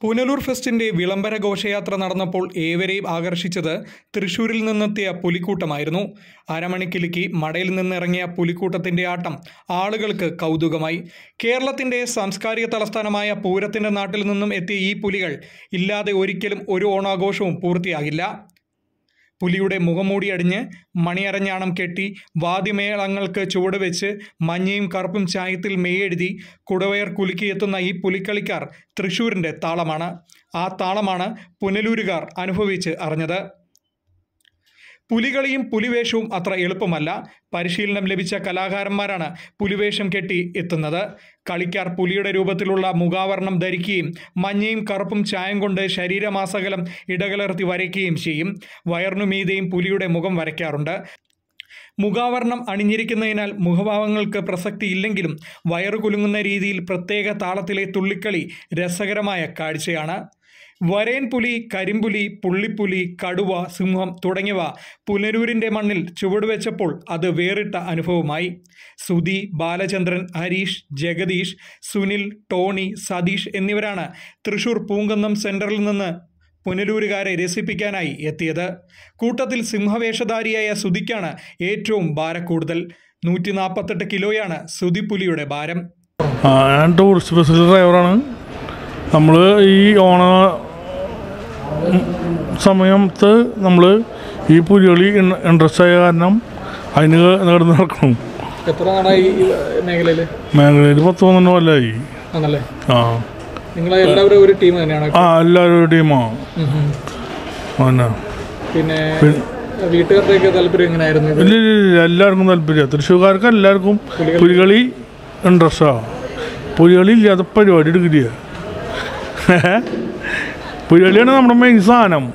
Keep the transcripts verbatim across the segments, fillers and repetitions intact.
പുനലൂർ ഫെസ്റ്റിന്റെ വിളംബര ഘോഷയാത്ര നടന്നപ്പോൾ ഏവരെയും ആകർഷിച്ചത് തൃശൂരിൽ നിന്നെത്തിയ പുലിക്കൂട്ടമായിരുന്നു. അരമണിക്കിലുക്കി മടയിൽ നിന്നിറങ്ങിയ പുലിക്കൂട്ടത്തിന്റെ ആട്ടം ആളുകൾക്ക് കൗതുകമായി. കേരളത്തിന്റെ സാംസ്കാരിക തലസ്ഥാനമായ പൂരത്തിന്റെ നാട്ടിൽ നിന്നും എത്തിയ ഈ പുലികൾ ഇല്ലാതെ ഒരിക്കലും ഒരു ഓണാഘോഷവും പൂർത്തിയാകില്ല. പുലിയുടെ മുഖംമൂടി അടിഞ്ഞ് മണിയരഞ്ഞാണം കെട്ടി വാദ്യമേളങ്ങൾക്ക് ചുവടുവെച്ച് മഞ്ഞയും കറുപ്പും ചായത്തിൽ മെയ്യെഴുതി കുടവയർ കുലുക്കിയെത്തുന്ന ഈ പുലിക്കളിക്കാർ തൃശ്ശൂരിൻ്റെ താളമാണ്. ആ താളമാണ് പുനലൂരുകാർ അനുഭവിച്ച് അറിഞ്ഞത്. പുലികളിയും പുലിവേഷവും അത്ര എളുപ്പമല്ല. പരിശീലനം ലഭിച്ച കലാകാരന്മാരാണ് പുലിവേഷം കെട്ടി എത്തുന്നത്. കളിക്കാർ പുലിയുടെ രൂപത്തിലുള്ള മുഖാവരണം ധരിക്കുകയും മഞ്ഞയും കറുപ്പും ചായം കൊണ്ട് ശരീരമാസകലം ഇടകലർത്തി വരയ്ക്കുകയും ചെയ്യും. വയറിനുമീതെയും പുലിയുടെ മുഖം വരയ്ക്കാറുണ്ട്. മുഖാവരണം അണിഞ്ഞിരിക്കുന്നതിനാൽ മുഖഭാവങ്ങൾക്ക് പ്രസക്തിയില്ലെങ്കിലും വയറു കുലുങ്ങുന്ന രീതിയിൽ പ്രത്യേക താളത്തിലെ തുള്ളിക്കളി രസകരമായ കാഴ്ചയാണ്. വരയൻ പുലി, കരിമ്പുലി, പുള്ളിപ്പുലി, കടുവ, സിംഹം തുടങ്ങിയവ പുനലൂരിൻ്റെ മണ്ണിൽ ചുവടുവെച്ചപ്പോൾ അത് വേറിട്ട അനുഭവമായി. സുധി, ബാലചന്ദ്രൻ, ഹരീഷ്, ജഗദീഷ്, സുനിൽ, ടോണി, സതീഷ് എന്നിവരാണ് തൃശൂർ പൂങ്കന്നം സെൻറ്ററിൽ നിന്ന് പുനലൂരുകാരെ രസിപ്പിക്കാനായി എത്തിയത്. കൂട്ടത്തിൽ സിംഹവേഷധാരിയായ സുധിക്കാണ് ഏറ്റവും ഭാരക്കൂടുതൽ. നൂറ്റി നാൽപ്പത്തെട്ട് കിലോയാണ് സുധിപ്പുലിയുടെ ഭാരം. ഞാൻ ടൂറിസ്റ്റ് ബസ്സിലെ ഡ്രൈവറാണ്. നമ്മൾ ഈ ഓണ സമയത്ത് നമ്മൾ ഈ പുലികളി ഇൻട്രസ്റ്റ് ആയ കാരണം അതിന് നടന്ന് നടക്കണം. എത്ര നാളായി മേഖലയിൽ? മേഖലയിൽ പത്ത് പന്ത്രണ്ട് കൊല്ലമായി. ആ നിങ്ങളെല്ലാവരും ഒരു ടീം തന്നെയാണ്? ആ എല്ലാവരും ഒരു ടീമാണ്. പിന്നെ വീട്ടുകാരുടെയൊക്കെ താല്പര്യം എങ്ങനെയായിരുന്നു? ഇല്ല ഇല്ല എല്ലാവർക്കും താല്പര്യം. തൃശ്ശൂർക്കാർക്ക് എല്ലാവർക്കും പുലികളി ഇൻട്രസ്റ്റാണ്. പുലികളി ഇല്ലാത്ത പരിപാടി എടുക്കില്ല. പുലികളിയാണ് നമ്മുടെ മെയിൻ സാധനം.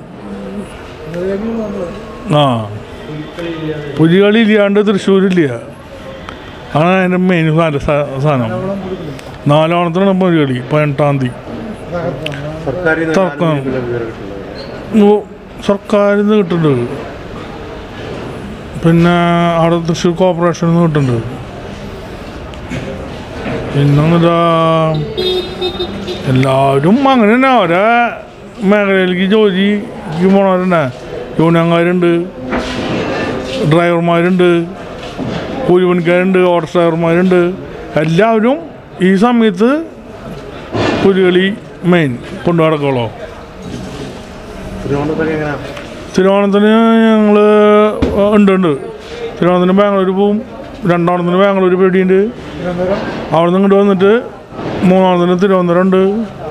ആ പുലികളി ഇല്ലാണ്ട് തൃശ്ശൂരില്ല. അതാണ് അതിൻ്റെ മെയിൻ സാധനം. നാലോണത്തിനാണ് പുലികളി. പതിനെട്ടാം തീയതി സർക്കാരിൽ നിന്ന് കിട്ടുന്നുണ്ട്. പിന്നെ അവിടെ തൃശ്ശൂർ കോർപ്പറേഷനിൽ നിന്ന് കിട്ടുന്നുണ്ട്. പിന്നെന്താ എല്ലാവരും അങ്ങനെ തന്നെ ഓരോ മേഖലയിലേക്ക് ജോലിക്ക് പോണവരുണ്ട്. യൂണിയൻകാരുണ്ട്, ഡ്രൈവർമാരുണ്ട്, കൂലിപ്പണിക്കാരുണ്ട്, ഓട്ടോ ഡ്രൈവർമാരുണ്ട്. എല്ലാവരും ഈ സമയത്ത് പുലികളി മെയിൻ കൊണ്ടു നടക്കുള്ളൂ. തിരുവോണത്തിന് ഞങ്ങൾ ഉണ്ട് ഉണ്ട് തിരുവോണത്തിന് ബാംഗ്ലൂർ പോവും. രണ്ടോണത്തിന് ബാംഗ്ലൂർ പേടിയുണ്ട്. അവിടെ നിന്ന് ഇങ്ങോട്ട് വന്നിട്ട് മൂന്നാമത്തിന് തിരുവനന്തപുരം ഉണ്ട്.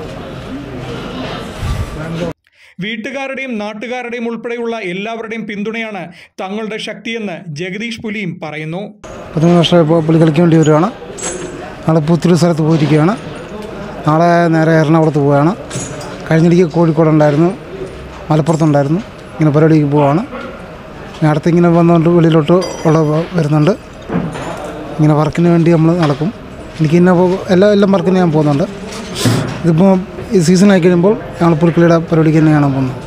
വീട്ടുകാരുടെയും നാട്ടുകാരുടെയും ഉൾപ്പെടെയുള്ള എല്ലാവരുടെയും പിന്തുണയാണ് തങ്ങളുടെ ശക്തിയെന്ന് ജഗദീഷ് പുലിയും പറയുന്നു. പതിമൂന്ന് വർഷം ഇപ്പോൾ പുലി കളിക്കാൻ വേണ്ടി വരുവാണ്. നാളെ പുത്തൂർ സ്ഥലത്ത് പോയിരിക്കുകയാണ്. നാളെ നേരെ എറണാകുളത്ത് പോവുകയാണ്. കഴിഞ്ഞിടയ്ക്ക് കോഴിക്കോടുണ്ടായിരുന്നു, മലപ്പുറത്തുണ്ടായിരുന്നു. ഇങ്ങനെ പരിപാടിക്ക് പോവുകയാണ്. ഇനി അടുത്ത് ഇങ്ങനെ വന്നുകൊണ്ട് വെളിയിലോട്ട് ഉള്ള വരുന്നുണ്ട്. ഇങ്ങനെ വർക്കിന് വേണ്ടി നമ്മൾ നടക്കും. എനിക്ക് ഇന്ന എല്ലാ എല്ലാം വർക്കിന് ഞാൻ പോകുന്നുണ്ട്. ഇതിപ്പോൾ ഈ സീസണായി കഴിയുമ്പോൾ ഞങ്ങൾ പുലിക്കളിയുടെ പരിപാടിക്ക് തന്നെ കാണാൻ പോകുന്നത്.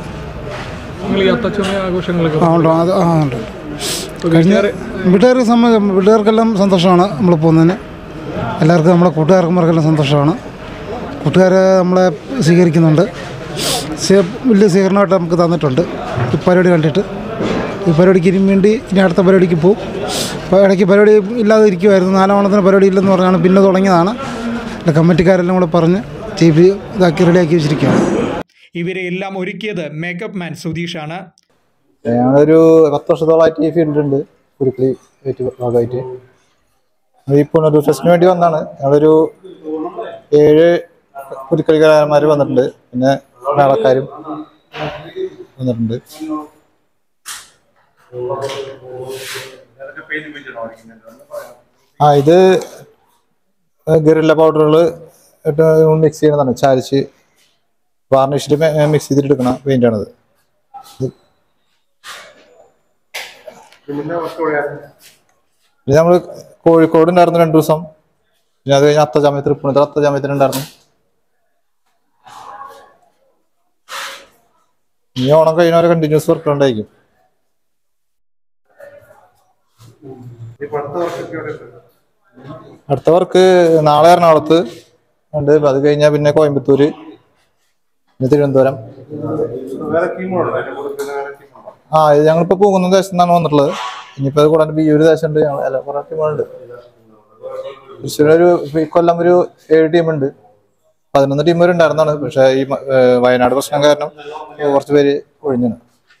ആ ഉണ്ടോ? അത് ആ ഉണ്ട്. കഴിഞ്ഞ വീട്ടുകാർക്ക് സംബന്ധിച്ച് വീട്ടുകാർക്കെല്ലാം സന്തോഷമാണ് നമ്മൾ പോകുന്നതിന്. എല്ലാവർക്കും നമ്മളെ കൂട്ടുകാർക്കുമാർക്കെല്ലാം സന്തോഷമാണ്. കൂട്ടുകാർ നമ്മളെ സ്വീകരിക്കുന്നുണ്ട്. വലിയ സ്വീകരണമായിട്ട് നമുക്ക് തന്നിട്ടുണ്ട് ഈ പരിപാടി കണ്ടിട്ട്. ഈ പരിപാടിക്ക് ഇനി വേണ്ടി ഇനി അടുത്ത പരിപാടിക്ക് പോകും. അപ്പോൾ ഇടയ്ക്ക് പരിപാടി ഇല്ലാതെ ഇരിക്കുമായിരുന്നു. നാലാം ഓണത്തിന് പരിപാടി ഇല്ലെന്ന് പറഞ്ഞാണ് പിന്നെ തുടങ്ങിയതാണ്. കമ്മിറ്റിക്കാരെല്ലാം കൂടെ പറഞ്ഞ് ചെയ്ത് ഇതാക്കി റെഡിയാക്കി വെച്ചിരിക്കുകയാണ്. ഇവരെ എല്ലാം ഒരുക്കിയത് മേക്കപ്പ് മാൻ സുധീഷാണ്. ഞങ്ങളൊരു പത്ത് വർഷത്തോളമായിട്ട് ഈ ഫീൽഡുണ്ട് പുലിക്കളി ഭാഗമായിട്ട്. ഈ പുനലൂർ ഫെസ്റ്റിന് വേണ്ടി വന്നാണ്. ഞങ്ങളൊരു ഏഴ് പുലിക്കളി കലാകാരന്മാർ വന്നിട്ടുണ്ട്. പിന്നെ മേളക്കാരും വന്നിട്ടുണ്ട്. ആ ഇത് ഗറില്ല പൗഡറുകൾ മിക്സ് ചെയ്യണതാണ്. ചാരിച്ച് വാർണിഷിൽ മിക്സ് ചെയ്തിട്ട് എടുക്കണ പെയിൻ്റാണത്. പിന്നെ നമ്മൾ കോഴിക്കോട് ഉണ്ടായിരുന്നു രണ്ടു ദിവസം. പിന്നെ അത് കഴിഞ്ഞ് അത്തജാമ്യത്തിൽ തൃപ്പൂണിത്തുറ അത്തജാമ്യത്തിനുണ്ടായിരുന്നു. ഈ ഓണം കഴിഞ്ഞവരെ കണ്ടിന്യൂസ് വർക്ക് ഉണ്ടായിരിക്കും. അടുത്ത വർക്ക് നാളെ എറണാകുളത്ത് ഉണ്ട്. അത് കഴിഞ്ഞാൽ പിന്നെ കോയമ്പത്തൂര്, പിന്നെ തിരുവനന്തപുരം. ആ ഇത് ഞങ്ങളിപ്പോൾ പോകുന്ന ദേശത്തു നിന്നാണ് വന്നിട്ടുള്ളത്. ഇനിയിപ്പോൾ അത് കൂടാണ്ട് ബിയ്യൂര് ദേശമുണ്ട്, ഞങ്ങൾ അല്ല കുറേ ടീമുകളുണ്ട്. തൃശ്ശൂരൊരു കൊല്ലം ഒരു ഏഴ് ടീമുണ്ട്, പതിനൊന്ന് ടീം വരെ ഉണ്ടായിരുന്നതാണ്. പക്ഷേ ഈ വയനാട് പ്രശ്നം കാരണം കുറച്ച് പേര് ഒഴിഞ്ഞാണ്.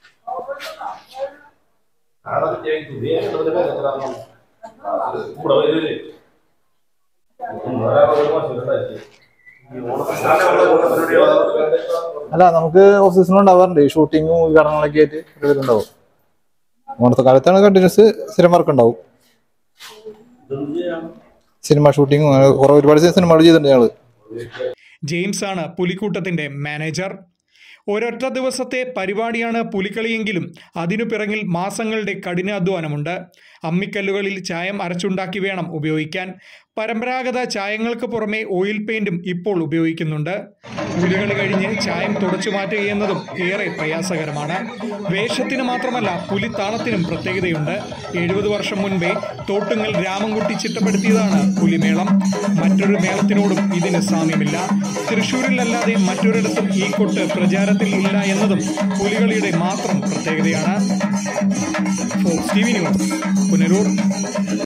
അല്ല നമുക്ക് ഓഫ് സീസണും ഉണ്ടാവാറുണ്ട്, ഈ ഷൂട്ടിങ്ങും ഉദ്ഘാടനങ്ങളൊക്കെ ആയിട്ട് ഉണ്ടാവും. ഓണത്തെ കാലത്താണ് കണ്ടിന്യൂസ് സ്ഥിരം വർക്ക് ഉണ്ടാവും. സിനിമ ഷൂട്ടിങ്ങും കുറെ ഒരുപാട് സിനിമകൾ ചെയ്തിട്ടുണ്ട് ഞങ്ങള്. ജെയിംസ് ആണ് പുലിക്കൂട്ടത്തിന്റെ മാനേജർ. ഒരൊറ്റ ദിവസത്തെ പരിപാടിയാണ് പുലിക്കളിയെങ്കിലും അതിനു പിറകിൽ മാസങ്ങളുടെ കഠിനാധ്വാനമുണ്ട്. അമ്മിക്കല്ലുകളിൽ ചായം അരച്ചുണ്ടാക്കി വേണം ഉപയോഗിക്കാൻ. പരമ്പരാഗത ചായങ്ങൾക്ക് പുറമെ ഓയിൽ പെയിന്റും ഇപ്പോൾ ഉപയോഗിക്കുന്നുണ്ട്. പുലികളി കഴിഞ്ഞ് ചായം തുടച്ചു മാറ്റുക എന്നതും ഏറെ പ്രയാസകരമാണ്. വേഷത്തിന് മാത്രമല്ല പുലിത്താളത്തിനും പ്രത്യേകതയുണ്ട്. എഴുപത് വർഷം മുൻപേ തോട്ടുങ്ങൽ രാമൻകുട്ടി ചിട്ടപ്പെടുത്തിയതാണ് പുലിമേളം. മറ്റൊരു മേളത്തിനോടും ഇതിന് സാമ്യമില്ല. തൃശ്ശൂരിലല്ലാതെ മറ്റൊരിടത്തും ഈ കൊട്ട് പ്രചാരത്തിൽ ഇല്ല എന്നതും പുലികളിയുടെ മാത്രം പ്രത്യേകതയാണ്. Fox T V news, Punalur.